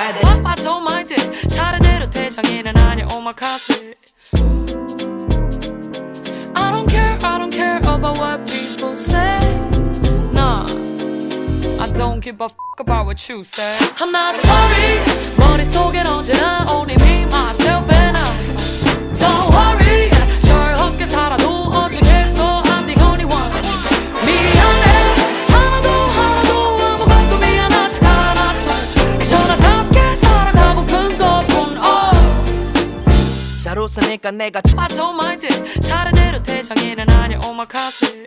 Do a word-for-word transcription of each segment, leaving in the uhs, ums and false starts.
나에 대해 I don't mind it. 차례대로 대장이는 아니야 오마카세. I don't care, I don't care about what people say. Nah, I don't give a fuck about what you say. I'm not sorry. 머릿속엔 언제나 only me, myself and I. Don't worry. 절없게 살아도 어쩌겠어. I'm the only one. 미안해. 하나도 하나도 아무것도 미안하지 않았어. 전화답게 살아가고픈 것뿐. oh. 잘 웃으니까 내가 I don't mind it. 차례대로 대장이는 아니야 오마카세.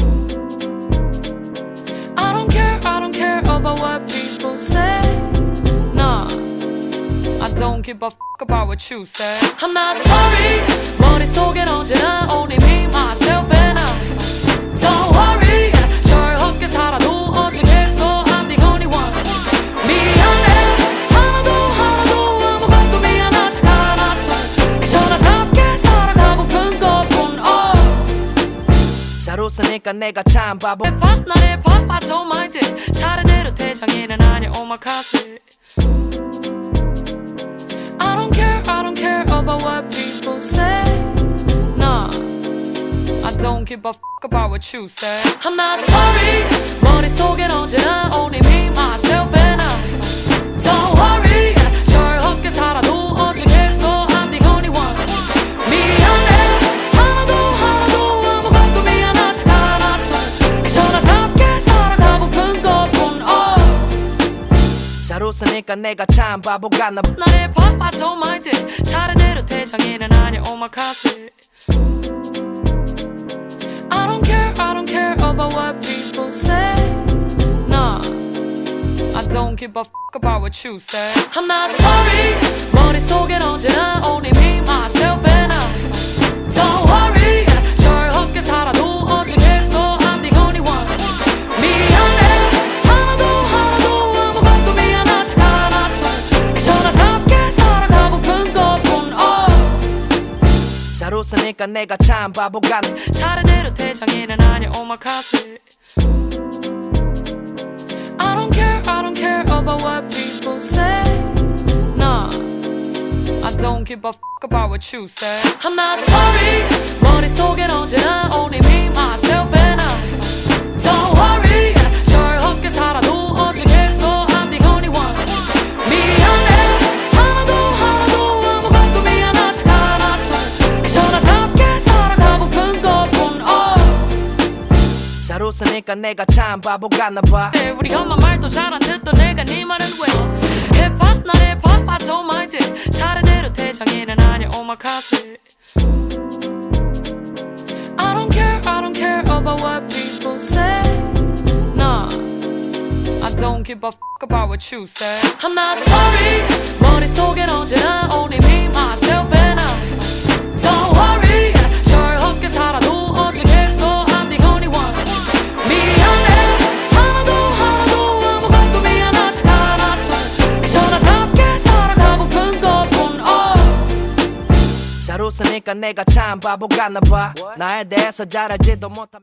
I don't care, I don't care about what people say. Nah, I don't give a fuck about what you say. I'm not sorry. 머릿속엔 언제나 only me, myself and I. Don't worry. 절없게 살아도 어쩌겠어. I'm the only one. 미안해. 하나도 하나도 아무것도 미안하지 않았어. 전화답게 살아가고픈 것뿐. oh. 잘 웃으니까 내가 참 바보. 힙합 난 힙합 I don't mind it. 차례대로 대장이는 아니야 오마카세. I don't care, I don't care about what people say. Nah, I don't give a fuck about what you say. I'm not sorry. 머릿속엔 언제나 only me, myself and I. Don't worry. 절없게 살아도 어쩌겠어. I'm the only one. 미안해. 하나도 하나도 아무것도 미안하지 않았어. 전화답게 살아가고픈 것뿐. oh. 잘 웃으니까 내가 참 바보 같나 봐. 난 힙합 I don't mind it. 차례대로 대장이는 아니야 오마카세. I don't care, I don't care about what people say. Nah, I don't give a fuck about what you say. I'm not sorry. 머릿속엔 언제나 only me, myself and I. Don't worry. 절없게 살아도 어쩌겠어. I'm the only one. 미안해. 하나도 하나도 아무것도 미안하지 않았어. 전화답게 살아가고픈 것뿐. oh. 잘 웃으니까 내가 참 바보 같나. 차례대로 대장이는 아니야 오마카세. I don't care, I don't care about what people say. Nah, I don't give a fuck about what you say. I'm not sorry. 머릿속엔 언제나 only me, myself and I. Don't worry. 절없게 살아도 어쩌겠어. I'm the only one. 미안해. 하나도 하나도 아무것도 미안하지 않았어. 전화답게 살아가고픈 것뿐. oh. 잘 웃으니까 내가 참 바보 같나 봐. 우리 엄마 말도 잘 안 듣던 내가 네 말은 왜. 힙합 난 힙합 I don't mind it. 차례대로 대장이는 아니야 오마카세. I don't care, I don't care about what people say. Nah, I don't give a fuck about what you say. I'm not sorry. 머릿속엔 언제나 only me, myself and I. Don't worry. 절없게 살아도 어쩌겠어. I'm the only one. 미안해. 하나도 하나도 아무것도 미안하지 않았어. 전화답게 살아가고픈 것뿐. oh. 잘 웃으니까 내가 참 바보 같나 봐. 나에 대해서 잘 알지도 못한